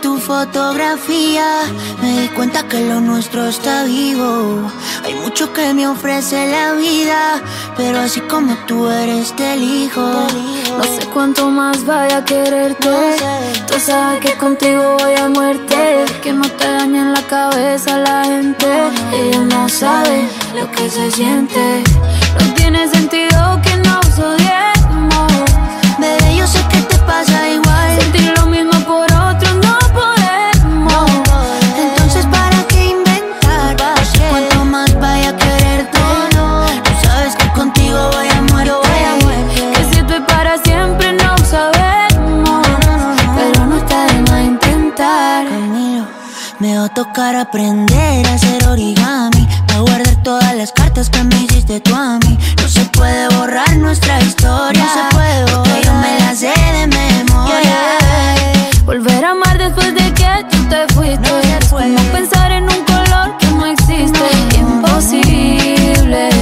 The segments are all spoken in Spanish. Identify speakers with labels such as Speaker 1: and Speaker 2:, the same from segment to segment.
Speaker 1: tu fotografía, me di cuenta que lo nuestro está vivo. Hay mucho que me ofrece la vida, pero así como tú eres te elijo.
Speaker 2: No sé cuánto más vaya a quererte, tú sabes que contigo voy a muerte. Que no te dañen la cabeza la gente, ella no sabe lo que se siente. No tiene sentido que nos odiemos.
Speaker 1: Bebé, yo sé que te pasa igual.
Speaker 2: Sentir lo mismo por otro no podemos.
Speaker 1: Entonces ¿para qué inventar? Cuanto más vaya a quererte, tú sabes que contigo voy a muerte.
Speaker 2: Que si esto es para siempre no sabemos, pero no está de más intentar.
Speaker 1: Camilo, me va a tocar aprender a hacer origami, a guardar todas las cartas que me hiciste tú a mí. No se puede borrar nuestra historia, no se puede borrar, porque yo me la sé de memoria.
Speaker 2: Volver a amar después de que tú te fuiste,
Speaker 1: No se puede.
Speaker 2: como pensar en un color que no existe. Imposible,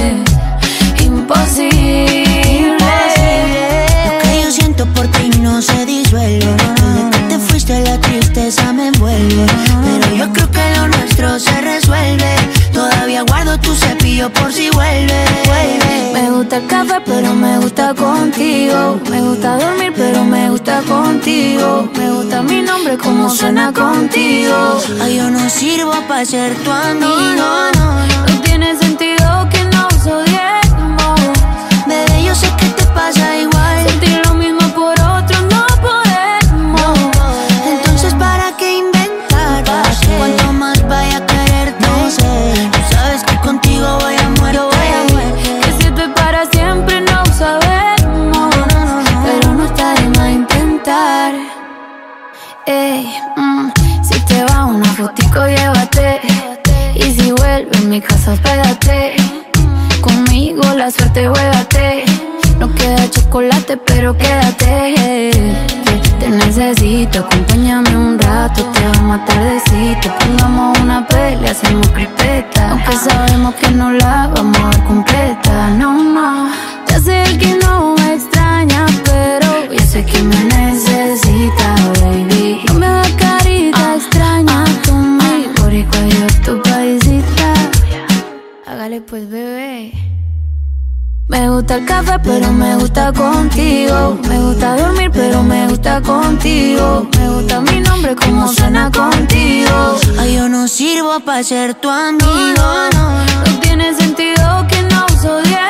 Speaker 2: imposible.
Speaker 1: Lo que yo siento por ti no se disuelve. Desde que te fuiste la tristeza me envuelve, pero yo creo que lo nuestro se resuelve. Todavía guardo tu cepillo por si vuelve.
Speaker 2: Me gusta el café pero me gusta contigo. Me gusta dormir pero me gusta contigo. Me gusta mi nombre como suena contigo.
Speaker 1: Ay, yo no sirvo para ser tu amigo.
Speaker 2: No tiene sentido que nos odiemos.
Speaker 1: Bebé, yo sé que te pasa igual.
Speaker 2: Sentir lo mismo por otro no podemos.
Speaker 1: Entonces ¿para qué inventar? Cuanto más vaya a quererte, tú sabes que contigo voy a muerte.
Speaker 2: Que si esto es para siempre no sabemos, pero no está de más intentar. Ey, si te va una fotico llévate, y si vuelve en mi casa hospédate. Conmigo la suerte juégate. No queda chocolate pero quédate. Te necesito, acompáñame un rato. Te vamos a tardecito, pongamos una pelea, hacemos cripeta. Aunque sabemos que no la vamos a ver completa. No, no, ya sé que no me extraña, pero yo sé que me necesita, baby. No me da carita extraña conmigo, boricua yo tu paisita. Hágale pues, bebé. Me gusta el café pero me gusta contigo. Me gusta dormir pero me gusta contigo. Me gusta mi nombre como suena contigo.
Speaker 1: Ay, yo no sirvo para ser tu amigo.
Speaker 2: No tiene sentido que nos odiemos.